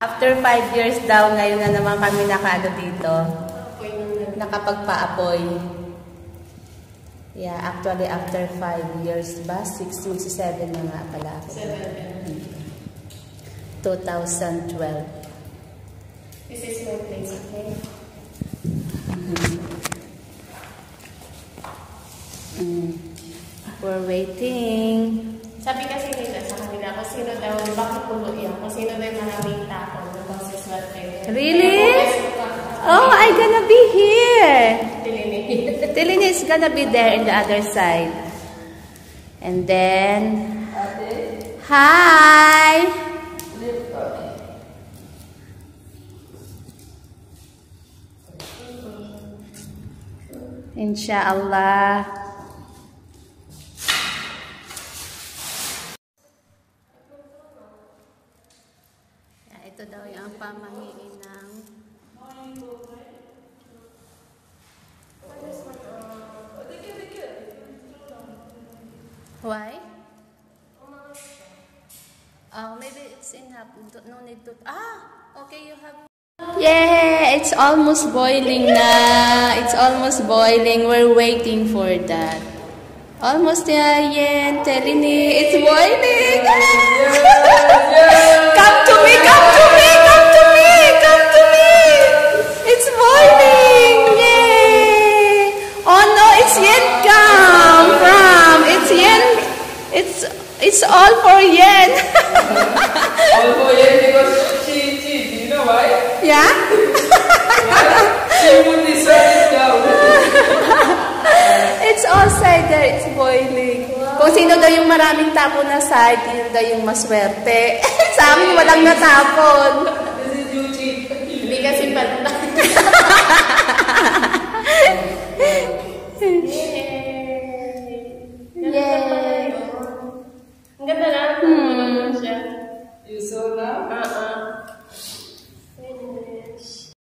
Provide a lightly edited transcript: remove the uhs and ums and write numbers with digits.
After 5 years daw, ngayon na naman kami nakaano dito. Nakapagpa-apoy. Yeah, actually after 5 years ba? 6 to 7 na nga pala ako. 2012. This is my place, okay? We're waiting. Sabi kasi nila sa kanila, kung sino daw, bakit pulo yan? Kung sino daw yung maraming tao, really? Oh, I'm gonna be here. Tilini is gonna be there in the other side. And then, hi. Insyaallah. Ito daw yung pamahiin ng why? Oh, maybe it's enough. No need to. Okay, you have. Yeah, it's almost boiling na. It's almost boiling. We're waiting for that. Almost there, yeah. Telini, it's boiling. Come to me, come to me, come to me, come to me. It's boiling. Yay. Oh no, it's yen come from. It's yen. It's all for yen. All for yen because she, do you know why? Yeah? She put this down. It's all side there. It's boiling. Wow. Kung sino daw yung maraming tapon na side, yun daw yung maswerte. Sa amin, walang natapon.